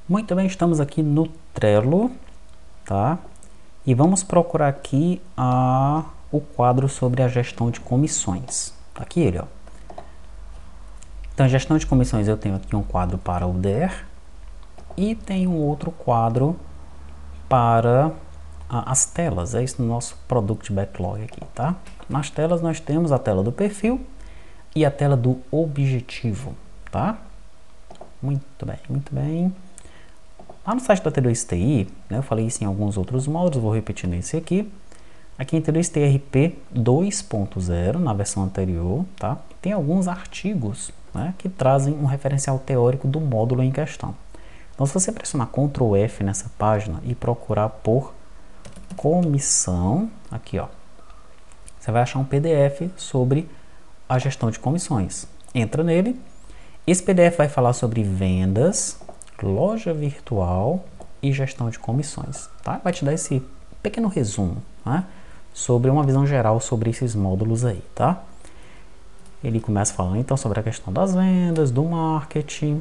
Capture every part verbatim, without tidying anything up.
Muito bem, estamos aqui no Trello, tá? E vamos procurar aqui a, o quadro sobre a gestão de comissões. Tá aqui ele, ó. Então, gestão de comissões, eu tenho aqui um quadro para o D E R e tenho um outro quadro para a, as telas. É isso no nosso Product Backlog aqui, tá? Nas telas nós temos a tela do perfil e a tela do objetivo, tá? Muito bem, muito bem. Lá no site da T dois T I, né, eu falei isso em alguns outros módulos, vou repetir nesse aqui. Aqui em T dois T R P dois ponto zero, na versão anterior, tá? Tem alguns artigos, né, que trazem um referencial teórico do módulo em questão. Então, se você pressionar control F nessa página e procurar por comissão, aqui, ó, você vai achar um P D F sobre a gestão de comissões. Entra nele. Esse P D F vai falar sobre vendas, loja virtual e gestão de comissões, tá? Vai te dar esse pequeno resumo, né, sobre uma visão geral sobre esses módulos aí, tá? Ele começa falando então sobre a questão das vendas, do marketing,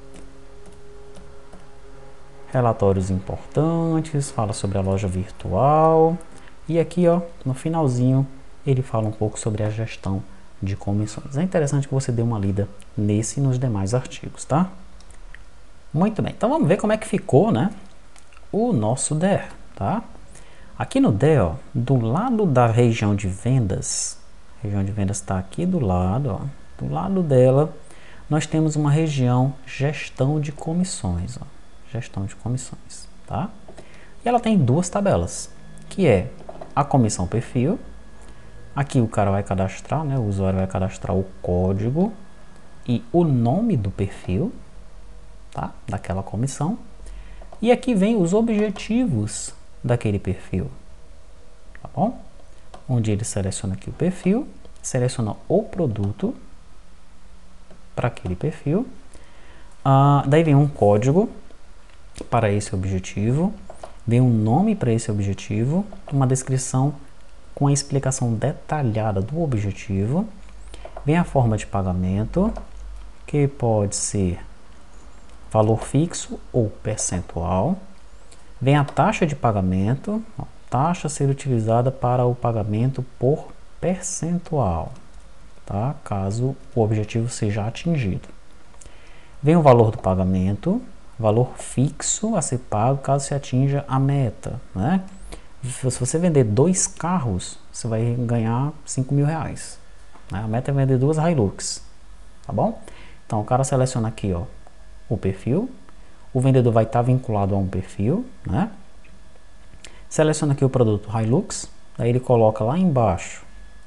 relatórios importantes, fala sobre a loja virtual e aqui, ó, no finalzinho ele fala um pouco sobre a gestão de comissões. É interessante que você dê uma lida nesse e nos demais artigos, tá? Muito bem, então vamos ver como é que ficou, né, o nosso D E R, tá? Aqui no D E R, ó, do lado da região de vendas, a região de vendas está aqui do lado, ó, do lado dela, nós temos uma região gestão de comissões, ó, gestão de comissões, tá? E ela tem duas tabelas, que é a comissão perfil, aqui o cara vai cadastrar, né, o usuário vai cadastrar o código e o nome do perfil, tá, daquela comissão, e aqui vem os objetivos daquele perfil, tá bom? Onde ele seleciona aqui o perfil, seleciona o produto para aquele perfil, ah, daí vem um código para esse objetivo, vem um nome para esse objetivo, uma descrição com a explicação detalhada do objetivo, vem a forma de pagamento, que pode ser valor fixo ou percentual, vem a taxa de pagamento, ó, taxa a ser utilizada para o pagamento por percentual, tá? Caso o objetivo seja atingido. Vem o valor do pagamento, valor fixo a ser pago caso se atinja a meta, né? Se você vender dois carros, você vai ganhar cinco mil reais, né? A meta é vender duas Hilux, tá bom? Então o cara seleciona aqui, ó, o perfil, o vendedor vai estar vinculado a um perfil, né? Seleciona aqui o produto Hilux, daí ele coloca lá embaixo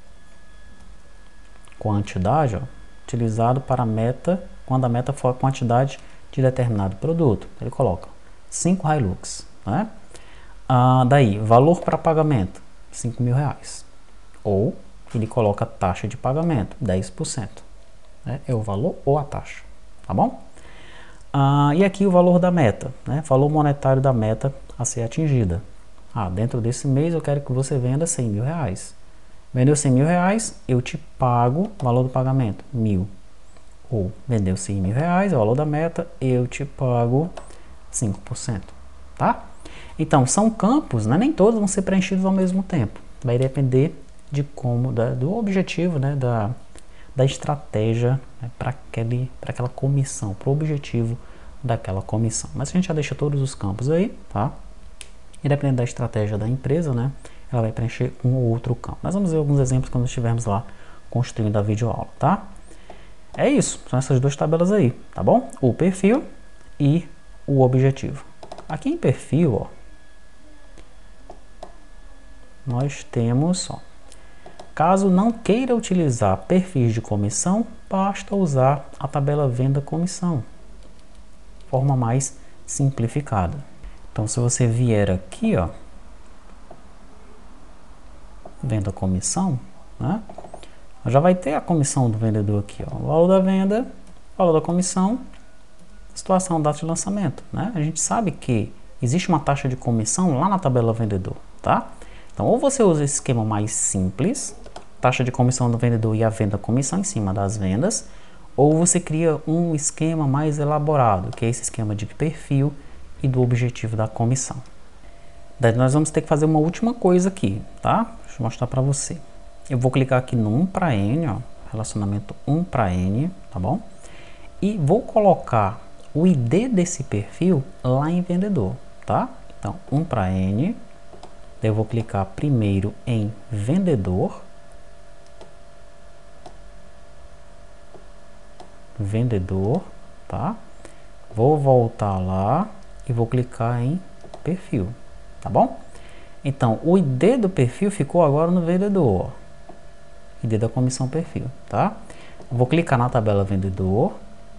quantidade, ó, utilizado para a meta, quando a meta for a quantidade de determinado produto. Ele coloca cinco Hilux, né? Ah, daí, valor para pagamento, cinco mil reais. Ou ele coloca taxa de pagamento, dez por cento. Né? É o valor ou a taxa, tá bom? Ah, e aqui o valor da meta, né? Valor monetário da meta a ser atingida. Ah, dentro desse mês eu quero que você venda cem mil reais. Vendeu cem mil reais, eu te pago o valor do pagamento, mil. Ou vendeu cem mil reais, é o valor da meta, eu te pago cinco por cento, tá? Então, são campos, né? Nem todos vão ser preenchidos ao mesmo tempo. Vai depender de como, da, do objetivo, né? Da, da estratégia, né? para aquela comissão, para o objetivo daquela comissão. Mas a gente já deixa todos os campos aí, tá? E dependendo da estratégia da empresa, né? Ela vai preencher um ou outro campo. Nós vamos ver alguns exemplos quando estivermos lá construindo a videoaula, tá? É isso, são essas duas tabelas aí, tá bom? O perfil e o objetivo. Aqui em perfil, ó, nós temos, ó, caso não queira utilizar perfis de comissão, basta usar a tabela venda-comissão, forma mais simplificada. Então, se você vier aqui, ó, venda-comissão, né, já vai ter a comissão do vendedor aqui, ó, o valor da venda, valor da comissão, situação, data de lançamento, né? A gente sabe que existe uma taxa de comissão lá na tabela vendedor, tá? Então, ou você usa esse esquema mais simples, taxa de comissão do vendedor e a venda comissão em cima das vendas, ou você cria um esquema mais elaborado, que é esse esquema de perfil e do objetivo da comissão. Daí nós vamos ter que fazer uma última coisa aqui, tá? Deixa eu mostrar para você. Eu vou clicar aqui no um para N, ó, relacionamento um para N, tá bom? E vou colocar o I D desse perfil lá em vendedor, tá? Então, um para N, daí eu vou clicar primeiro em vendedor, vendedor, tá? Vou voltar lá e vou clicar em perfil, tá bom? Então, o I D do perfil ficou agora no vendedor, ó. I D da comissão perfil, tá? Vou clicar na tabela vendedor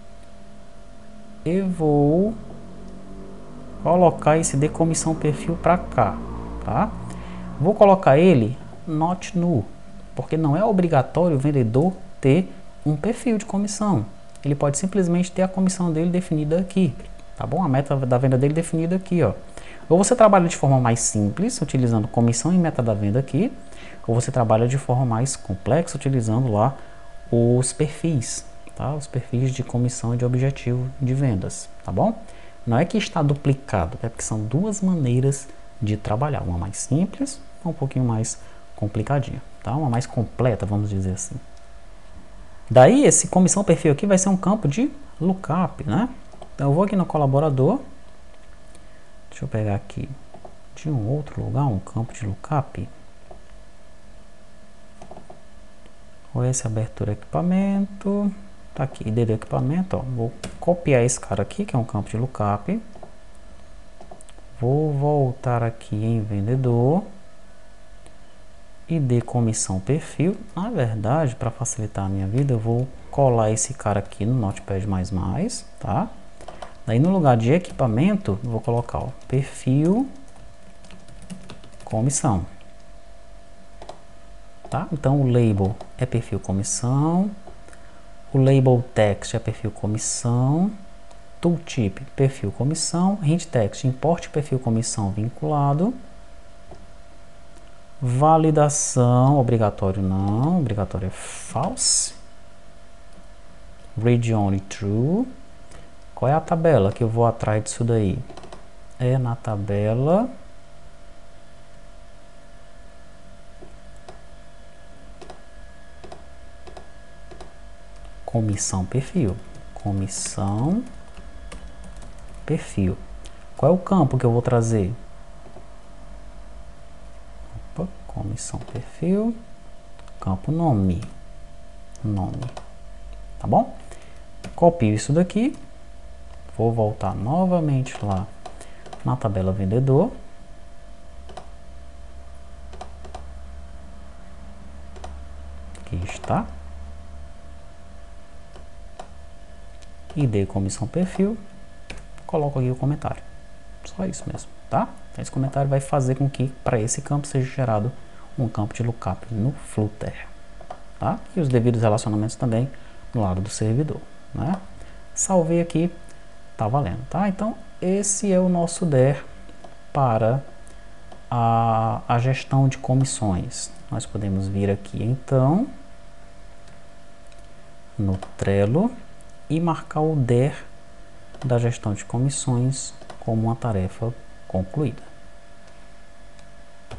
e vou colocar esse de comissão perfil para cá, tá? Vou colocar ele not null, porque não é obrigatório o vendedor ter um perfil de comissão. Ele pode simplesmente ter a comissão dele definida aqui, tá bom? A meta da venda dele definida aqui, ó. Ou você trabalha de forma mais simples, utilizando comissão e meta da venda aqui, ou você trabalha de forma mais complexa, utilizando lá os perfis, tá? Os perfis de comissão e de objetivo de vendas, tá bom? Não é que está duplicado, é porque são duas maneiras de trabalhar, uma mais simples, um pouquinho mais complicadinha, tá? Uma mais completa, vamos dizer assim. Daí, esse comissão perfil aqui vai ser um campo de lookup, né? Então, eu vou aqui no colaborador, deixa eu pegar aqui de um outro lugar, um campo de lookup. Ou esse abertura equipamento, tá aqui, I D do equipamento, ó. Vou copiar esse cara aqui, que é um campo de lookup. Vou voltar aqui em vendedor. I D comissão perfil. Na verdade, para facilitar a minha vida, eu vou colar esse cara aqui no Notepad mais mais, tá? Daí no lugar de equipamento, eu vou colocar, ó, perfil comissão. Tá? Então o label é perfil comissão, o label text é perfil comissão, tooltip perfil comissão, hint text import perfil comissão vinculado, validação obrigatório não, obrigatório é false, read only true. Qual é a tabela que eu vou atrás disso daí? É na tabela comissão perfil, comissão perfil. Qual é o campo que eu vou trazer? Opa, comissão perfil, campo nome, nome, tá bom? Copio isso daqui, vou voltar novamente lá na tabela vendedor. Aqui está. I D comissão perfil, coloco aqui o comentário. Só isso mesmo, tá? Esse comentário vai fazer com que para esse campo seja gerado um campo de lookup no Flutter, tá? E os devidos relacionamentos também no lado do servidor, né? Salvei aqui, tá valendo, tá? Então esse é o nosso D E R para a, a gestão de comissões. Nós podemos vir aqui então no Trello e marcar o D E R da gestão de comissões como uma tarefa concluída.